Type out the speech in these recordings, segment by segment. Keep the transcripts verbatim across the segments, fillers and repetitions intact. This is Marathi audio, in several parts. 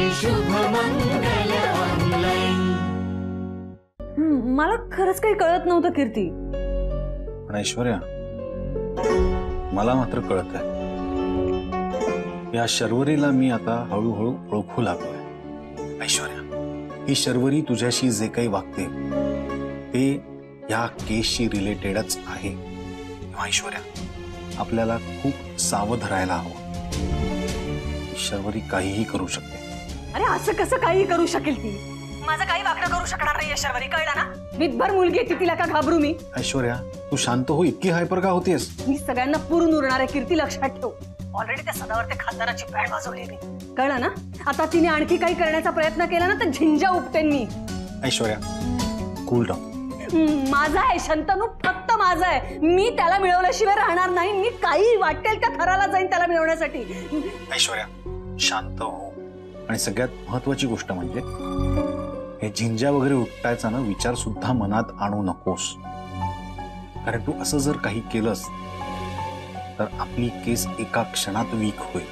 मला खरंच काही कळत नव्हतं कीर्ती. पण ऐश्वर्या, मला मात्र कळत आहे. या शर्वरीला मी आता हळूहळू ओळखू लागलोय. ऐश्वर्या, ही शर्वरी तुझ्याशी जे काही वागते ते या केसशी रिलेटेडच आहे. ऐश्वर्या, आपल्याला खूप सावध राहायला हवं. शर्वरी काहीही करू शकते. अरे असं कसं काही करू शकेल ती? माझं काही वाकडं करू शकणार नाहीये शर्वरी, कळलं ना? विधभर मुलगी आहे ती, तिला का घाबरू मी? ऐश्वर्या, तू शांत हो. इतकी हायपर का होतीयस? मी सगळ्यांना पुरून उरणार आहे कीर्ती, लक्षात ठेव. ऑलरेडी त्या सदावर ते खासदाराची बँड वाजवली मी, कळलं ना? आता तिने आणखी काही करण्याचा प्रयत्न केला ना तर झिंजा उपटेन मी. Aishwarya, cool down. माझा आहे शंतनू, फक्त माझा आहे. मी त्याला मिळवल्याशिवाय राहणार नाही. मी काही वाटेल त्या थराला जाईन त्याला मिळवण्यासाठी. ऐश्वर्या, शांत हो. आणि सगळ्यात महत्वाची गोष्ट म्हणजे हे झिंजा वगैरे उपटायचा ना विचार सुद्धा मनात आणू नकोस. कारण तू असं जर काही केलंस तर आपली केस एका क्षणात वीक होईल.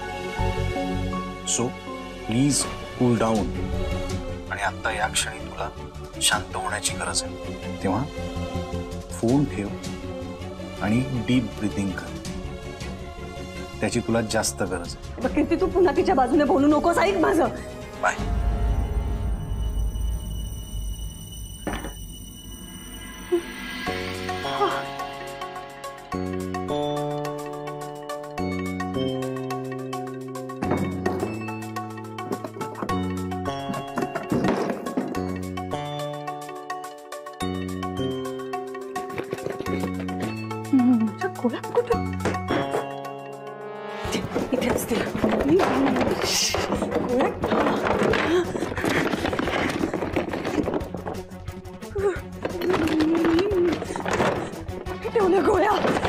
So please cool down. आणि आता या क्षणी तुला शांत होण्याची गरज आहे. तेव्हा फोन ठेव आणि डीप ब्रीथिंग कर. त्याची तुला जास्त गरज आहे. कीर्ती, तू पुन्हा तिच्या बाजूने बोलू नकोस. ऐक माझं. बाय. गोळ्या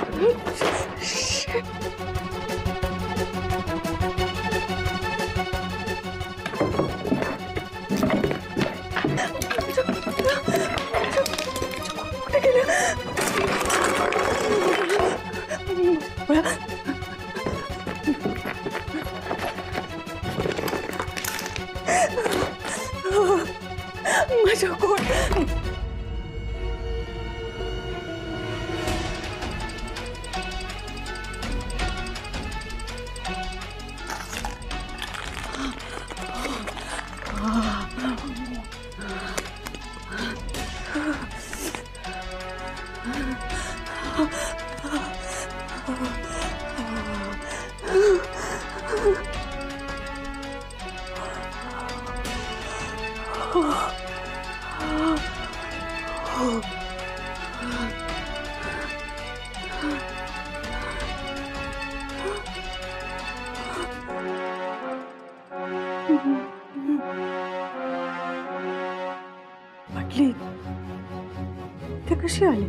माझ्या गोळ्या म्हटली ते कशी आली?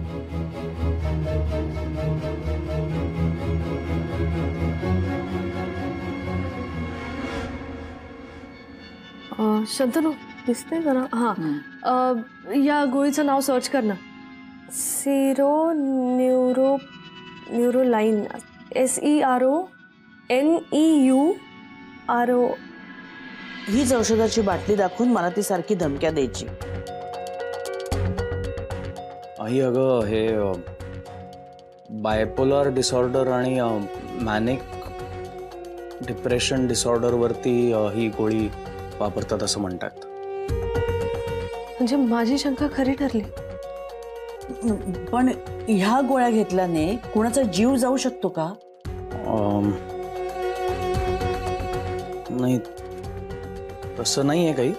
शंतनू दिसते जरा. हा, या गोळीचं नाव सर्च कर ना. Sero neuro neuroline. S E R O N E U R O. हीच औषधाची बाटली दाखवून मला ती सारखी धमक्या द्यायची. आई, अगं हे बायपोलर डिसऑर्डर आणि मॅनिक डिप्रेशन डिसऑर्डर वरती ही गोळी वापरतात असं म्हणतात. म्हणजे माझी शंका खरी ठरली. पण ह्या गोळ्या घेतल्याने कुणाचा जीव जाऊ शकतो का? नाही, तसं नाहीये काही.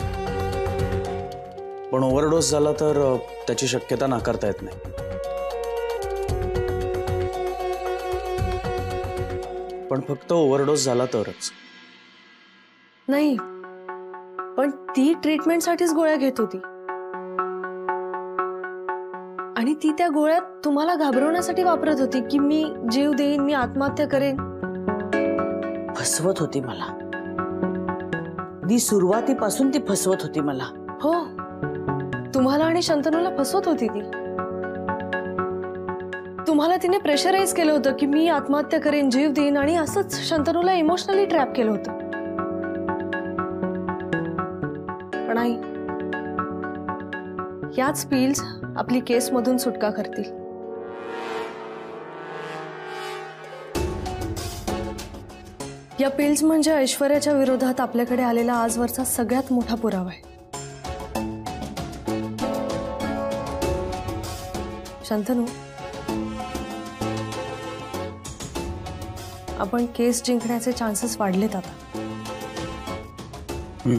पण ओव्हरडोस झाला तर त्याची शक्यता नाकारता येत नाही. पण फक्त ओव्हरडोस झाला तरच. नाही, पण ती ट्रीटमेंटसाठीच गोळ्या घेत होती आणि ती त्या गोळ्या तुम्हाला घाबरवण्यासाठी वापरत होती की मी जीव देईन, मी आत्महत्या करेन. फसवत होती मला. ती सुरुवातीपासून ती फसवत होती मला. हो, तुम्हाला आणि शंतनूला फसवत होती ती. तुम्हाला तिने प्रेशराईज केलं होतं की मी आत्महत्या करेन, जीव देईन, आणि असंच शंतनूला इमोशनली ट्रॅप केलं होतं. नाही. याच पिल्स आपली केसमधून सुटका करतील. या पिल्स म्हणजे ऐश्वर्याच्या विरोधात आपल्याकडे आलेला आजवरचा सगळ्यात मोठा पुरावा आहे. शंतनू, आपण केस जिंकण्याचे चान्सेस वाढलेत आता. हम्म.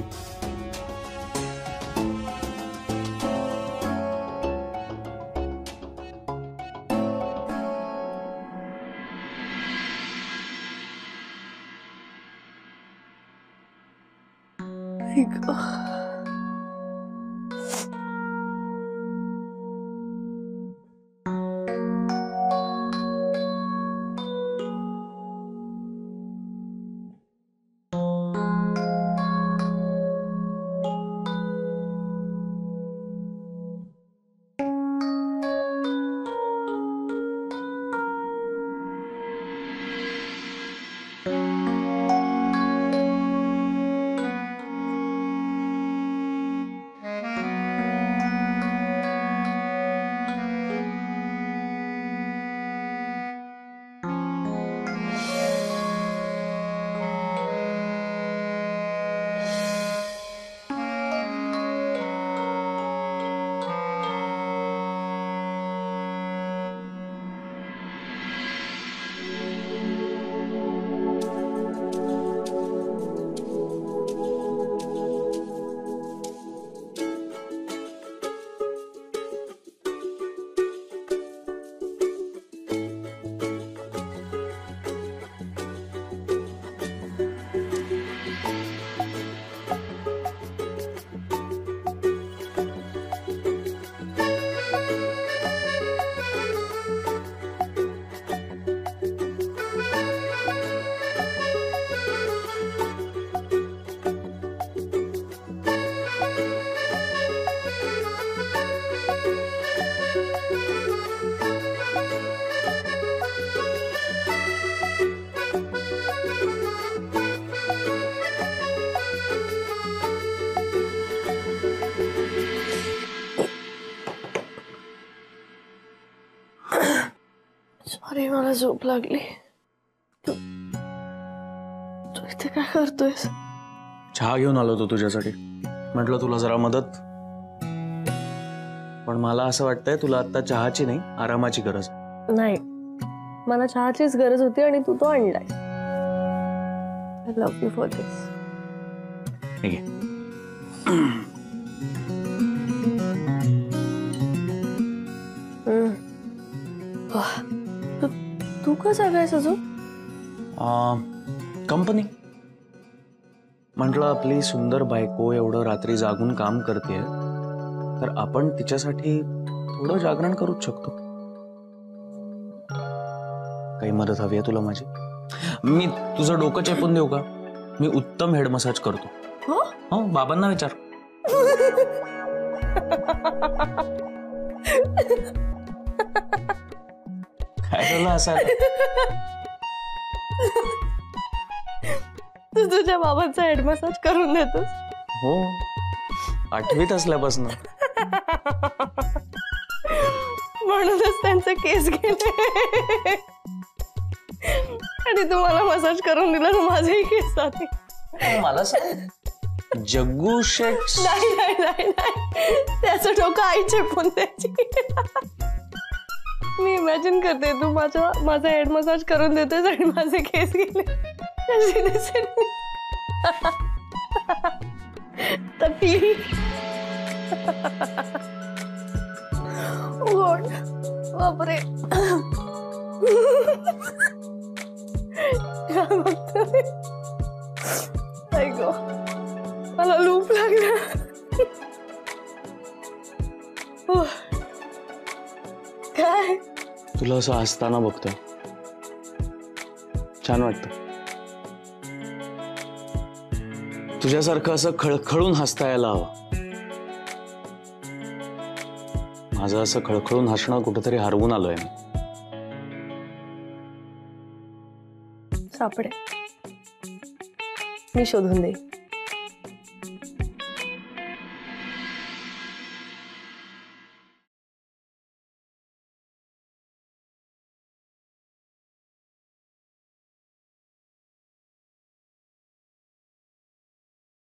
सॉरी, मला झोप लागली. तू तू इथे काय करतोयस? चहा घेऊन आलो होतो तुझ्यासाठी. म्हटलं तुला जरा मदत. पण मला असं वाटतंय तुला आता चहाची नाही आरामाची गरज. नाही, मला चहाचीच गरज होती आणि तू तो आणलाय. I love you for this. ठीक आहे. तू का जागायस अजून? कंपनी. म्हटलं आपली सुंदर बायको एवढं रात्री जागून काम करते, तर आपण तिच्यासाठी थोडं जागरण करूच शकतो. काही मदत हवी आहे तुला माझी? मी तुझं डोकं चेपून देऊ का? मी उत्तम हेड मसाज करतो. हो हो, बाबांना विचार. काय झालं असं? तू तुझ्या बाबांचा हेड मसाज करून देतोस? हो, आठवीत असल्यापासून. म्हणूनच त्यांचे केस गेले आणि तुम्हाला मसाज करून दिला तर माझेही केस जाते. मला सांग, जग्गू शेठ. नाही नाही नाही नाही, त्याचं डोकं आई चेपून द्यायची. मी इमॅजिन करते तू माझा माझा हेड मसाज करून देतोस आणि माझे केस गेले. तपली. बापरे. ऐको, मला लूप लागला. काय तुला असं हसताना बघतोय, छान वाटतं. तुझ्यासारखं असं खळखळून हसता यायला हवं. माझं असं खळखळून हसणं कुठेतरी हरवून आलोय मी. सापडे, मी शोधून देईन.